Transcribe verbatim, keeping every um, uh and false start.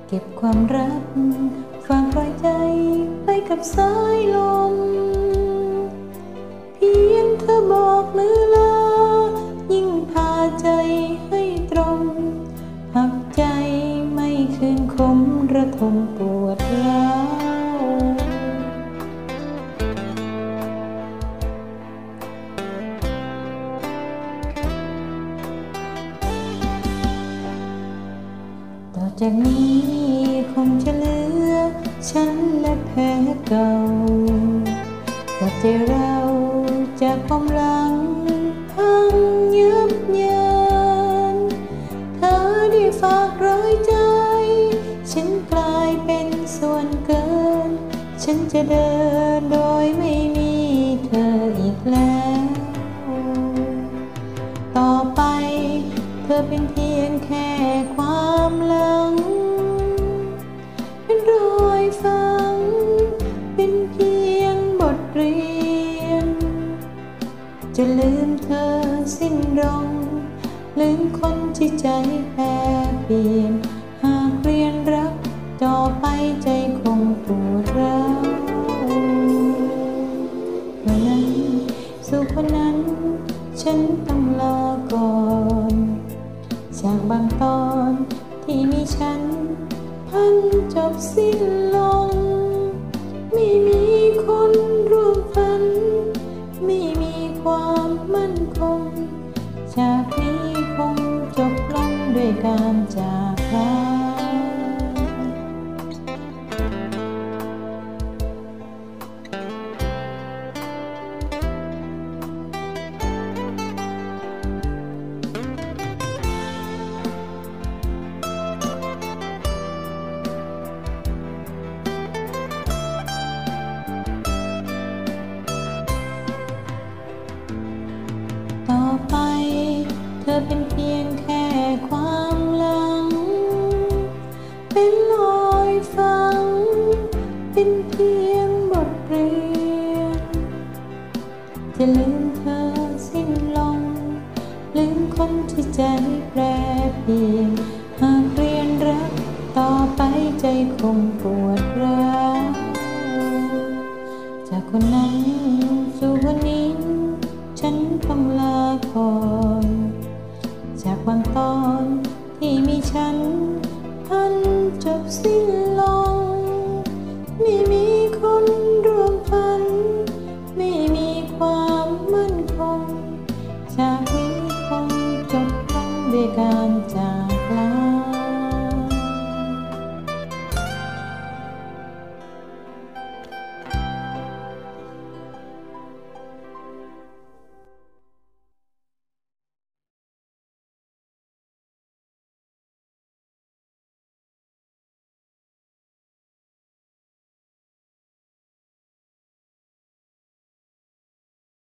เก็บความรักฝากรอยใจไปกับสายลมเพียงเธอบอกมือลายิ่งพาใจให้ตรงหักใจไม่คืนคมระทมปวดร้าวต่อจากนี้คงจะเหลือฉันและแพ้เก่าแต่ใจเราจากความหลังพังยับเยินเธอได้ฝากรอยใจฉันกลายเป็นส่วนเกินฉันจะเดินโดยไม่มีเธออีกแล้วต่อไปเธอเป็นเพียงแค่ความหลังเป็นรอยฝังเป็นเพียงบทเรียนจะลืมเธอสิ้นลงลืมคนที่ใจแปรเปลี่ยนหากเรียนรักต่อไปใจคงปวดร้าววันนั้นสู่คนนั้นฉันต้องลาก่อนจากบางตอนที่มีฉันพันจบสิ้นลงไม่มีคนร่วมฝันไม่มีความมั่นคงจากนี้คงจบลงด้วยการจากลาต่อไปเธอเป็นเพียงแค่ความหลังเป็นรอยฝังเป็นเพียงบทเรียนจะลืมเธอสิ้นลงลืมคนที่ใจแปรเปลี่ยนหากเรียนรักต่อไปใจคงปวดร้าวจากคนนั้นสู่คนนี้ฉันต้องลาก่อนจากบางตอนที่มีฉันพันจบสิ้นลงไม่มีคนร่วมฝันไม่มีความมั่นคงจากนี้คงจบลงด้วยการจากลา